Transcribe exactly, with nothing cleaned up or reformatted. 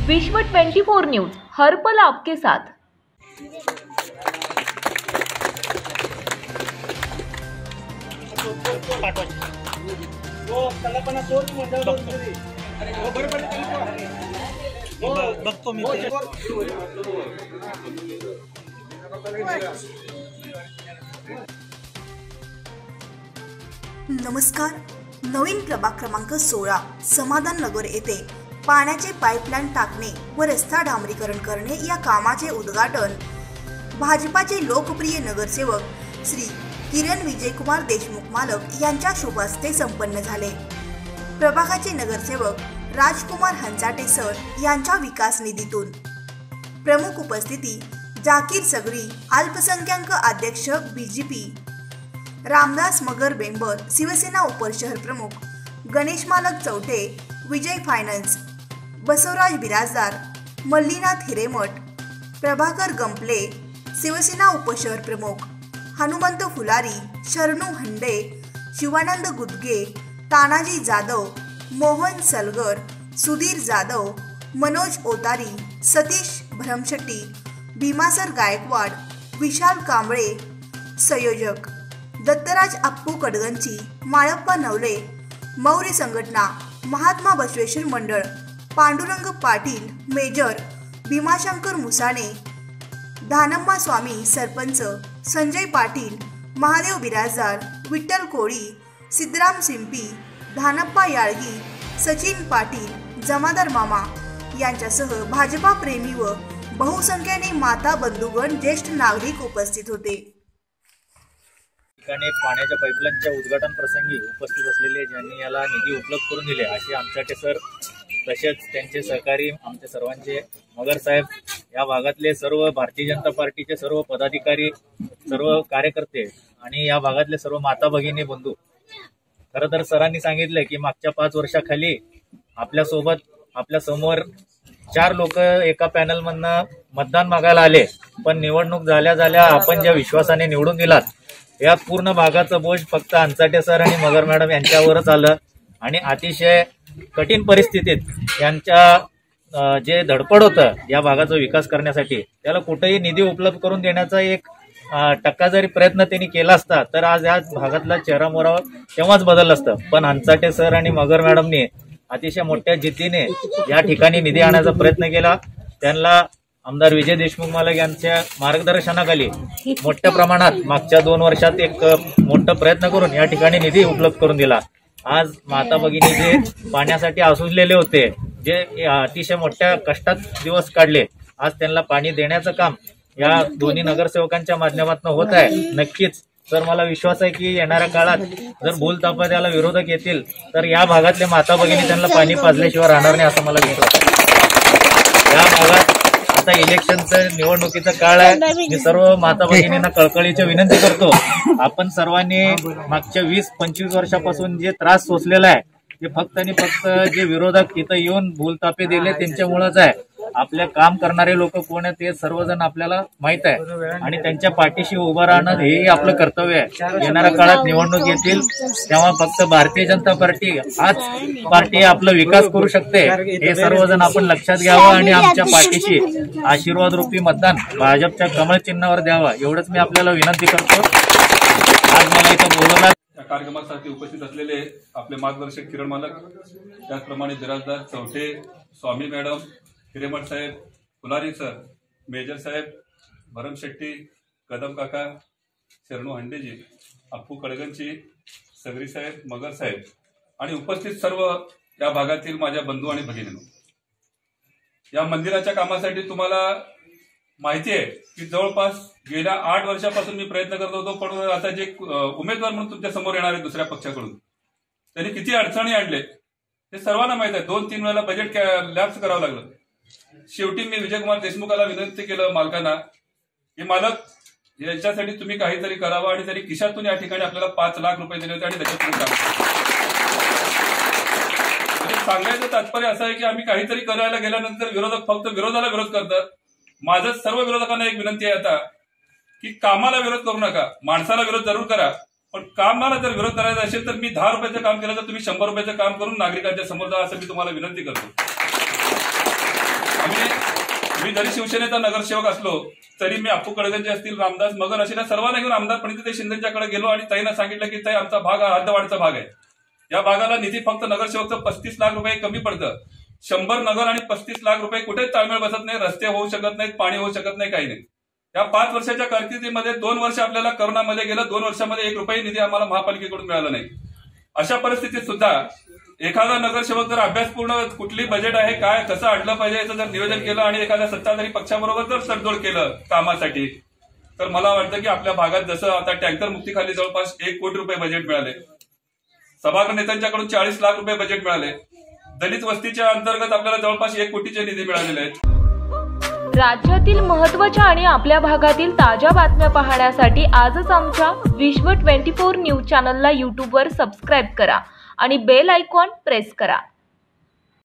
विश्व चौबीस न्यूज हर पल आपके साथ। नमस्कार। नवीन प्रभाग क्रमांक सोळा समाधान नगर येथे पाण्याचे पाईपलाईन टाकणे व रस्ता डांबरीकरण करणे या कामाचे उद्घाटन भाजपाचे लोकप्रिय नगरसेवक श्री किरण विजयकुमार देशमुख मालक यांच्या शुभ हस्ते संपन्न झाले। प्रभागाचे नगरसेवक राजकुमार हंचाटे सर यांच्या विकास निधीतून प्रमुख उपस्थिती जाकीर सगरी अल्पसंख्याक अध्यक्ष बीजेपी, रामदास मगर बेंबर शिवसेना उपर शहर प्रमुख, गणेश मालक चौटे विजय फायनान्स, बसवराज बिराजदार, मल्लीनाथ हिरेमठ, प्रभाकर गंपले शिवसेना उपशहर प्रमुख, हनुमंत फुलारी, शरणू हंडे, शिवानंद गुदगे, तानाजी जाधव, मोहन सलगर, सुधीर जाधव, मनोज ओतारी, सतीश भरमशेट्टी, भीमासर गायकवाड, विशाल कांबळे संयोजक, दत्तराज अप्पू कडगंची, माळप्पा नवले, मौर्य संघटना, महात्मा बसवेश्वर मंडळ, पांडुरंग पाटील मेजर, भीमाशंकर मुसाणे, धानम्मा स्वामी सरपंच, संजय पाटील, महादेव बिराजदार, विठ्ठल कोळी, सिद्धराम सिंपी, धानप्पा याळगी, सचिन पाटील, जमादार मामा यांच्यासह भाजपा प्रेमी व बहुसंख्येने माता बंधुगण ज्येष्ठ नागरिक उपस्थित होते। पाण्याच्या पाईपलाईनच्या उद्घाटन प्रसंगी उपस्थित असलेले ज्यांनी याला निधी उपलब्ध करून दिले असे आमच्याटे सर, तसेच त्यांचे सहकारी आमचे सर्वांचे मगर साहेब, या भागातले सर्व भारतीय जनता पार्टीचे सर्व पदाधिकारी, सर्व कार्यकर्ते आणि या भागातले सर्व माता भगिनी बंधू। खरं तर सरांनी सांगितलं की मागच्या पाच वर्षाखाली आपल्यासोबत आपल्या समोर चार लोक एका पॅनल मधनं मतदान मागायला आले, पण निवडणूक झाल्या झाल्या आपण ज्या विश्वासाने निवडून दिलात या पूर्ण भागाचं बोज फक्त हंचाटे सर आणि मगर मॅडम यांच्यावरच आलं आणि अतिशय कठीण परिस्थितीत यांच्या जे धडपड होतं या भागाचा विकास करण्यासाठी त्याला कुठेही निधी उपलब्ध करून देण्याचा एक टक्का जरी प्रयत्न त्यांनी केला असता तर आज या भागातला चेहरा मोहरा तेव्हाच बदललं असतं। पण हंचाटे सर आणि मगर मॅडमनी अतिशय मोठ्या जिद्दीने या ठिकाणी निधी आणण्याचा प्रयत्न केला। त्यांना आमदार विजय देशमुख मालक यांच्या मार्गदर्शनाखाली मोठ्या प्रमाणात मागच्या दोन वर्षात एक मोठा प्रयत्न करून या ठिकाणी निधी उपलब्ध करून दिला। आज माता भगिनी जे पाण्यासाठी आसुसलेले होते, जे अतिशय मोठ्या कष्टात दिवस काढले, आज त्यांना पाणी देण्याचं काम या दोन्ही नगरसेवकांच्या माध्यमातून होत आहे। नक्कीच तर मला विश्वास आहे की येणाऱ्या काळात जर भूलथापा त्याला विरोधक येतील तर या भागातले माता भगिनी त्यांना पाणी पाजल्याशिवाय राहणार नाही असं मला विश्वास आहे। या भागात आता इलेक्शनचं निवडणुकीचा काळ आहे। मी सर्व माता भगिनींना कळकळीची विनंती करतो, आपण सर्वांनी मागच्या वीस पंचवीस वर्षापासून जे त्रास सोसलेला आहे ते फक्त आणि फक्त जे विरोधक तिथं येऊन भूलथापे दिले त्यांच्यामुळेच आहे। आपल्या काम करणारे लोक कोण आहेत ते सर्वजण आपल्याला माहित आहे आणि त्यांच्या पाठीशी उभं राहणं हेही आपलं कर्तव्य आहे। येणाऱ्या काळात निवडणूक येतील तेव्हा फक्त भारतीय जनता पार्टी हाच पार्टी आपला विकास करू शकते हे सर्वजण आपण लक्षात घ्यावं आणि आमच्या पाठीशी आशीर्वाद रूपी मतदान भाजपच्या कमळ चिन्हावर द्यावा एवढंच मी आपल्याला विनंती करतो। आज मला इथं बोलवलं कार्यक्रमासाठी उपस्थित असलेले आपले मार्गदर्शक किरण मालक, त्याचप्रमाणे बिराजदार चौटे, स्वामी मॅडम, हिरेमठ साहेब, फुलारी सर, मेजर साहेब, भरमशेट्टी, कदम काका, शरणू हंडेजी, अप्पू कडगंची, सगरी साहेब, मगर साहेब आणि उपस्थित सर्व या भागातील माझ्या बंधू आणि भगिनींनो, या मंदिराच्या कामासाठी तुम्हाला माहिती आहे की जवळपास गेल्या आठ वर्षापासून मी प्रयत्न करत होतो, पण आता जे उमेदवार म्हणून तुमच्या समोर येणार आहे दुसऱ्या पक्षाकडून त्यांनी किती अडचणी आणले ते सर्वांना माहित आहे। दोन तीन वेळेला बजेट लॅप्स करावं लागलं। शेवटी मी विजयकुमार देशमुखाला विनंती केलं मालकांना की मालक याच्यासाठी तुम्ही काहीतरी करावं आणि तरी खिशातून या ठिकाणी आपल्याला पाच लाख रुपये दिले होते आणि त्याच्यातून सांगायचं तात्पर्य असं आहे की आम्ही काहीतरी करायला गेल्यानंतर विरोधक फक्त विरोधाला विरोध करतात। माझं सर्व विरोधकांना एक विनंती आहे आता की कामाला विरोध करू नका, माणसाला विरोध जरूर करा, पण कामाला जर विरोध करायचा असेल तर मी दहा रुपयाचं काम केलं तर तुम्ही शंभर रुपयाचं काम करून नागरिकांच्या समोर जा असं मी तुम्हाला विनंती करतो। की मी जरी शिवसेनेचा नगरसेवक असलो तरी मी अप्पू कडगंजे असतील, रामदास मगर असतील, सर्वांना घेऊन आमदार प्रणितीताई शिंदेच्याकडे गेलो आणि ताईंना सांगितलं की ताई आमचा भाग हा हद्दवाढचा भाग आहे. या भागाला निधी फक्त नगरसेवकचं पस्तीस लाख रुपये कमी पडतं. शंभर नगर आणि पस्तीस लाख रुपये कुठेच ताळमेळ बसत नाही. रस्ते होऊ शकत नाहीत, पाणी होऊ शकत नाही, काही नाही. या पाच वर्षाच्या कारकिर्दीमध्ये दोन वर्ष आपल्याला करोनामध्ये गेलं, दोन वर्षामध्ये एक रुपये निधी आम्हाला महापालिकेकडून मिळाला नाही. अशा परिस्थितीत सुद्धा एखादा नगरसेवक जर अभ्यासपूर्ण कुठली बजेट आहे, काय कसं आणलं पाहिजे याचं जर नियोजन केलं आणि एखाद्या सत्ताधारी पक्षाबरोबर जर तडजोड केलं कामासाठी, तर मला वाटतं की आपल्या भागात जसं आता टँकर मुक्तीखाली जवळपास एक कोटी रुपये बजेट मिळाले, सभागृह नेत्यांच्याकडून चाळीस लाख रुपये बजेट मिळाले, दलित वस्तीच्या अंतर्गत आपल्याला जवळपास एक कोटीचे निधी मिळालेले आहेत. राज्यातील महत्त्वाच्या आणि आपल्या भागातील ताज्या बातम्या पाहण्यासाठी आजच आमच्या विश्व चोवीस न्यूज चॅनलला यूट्यूबवर सबस्क्राईब करा आणि बेल आयकॉन प्रेस करा.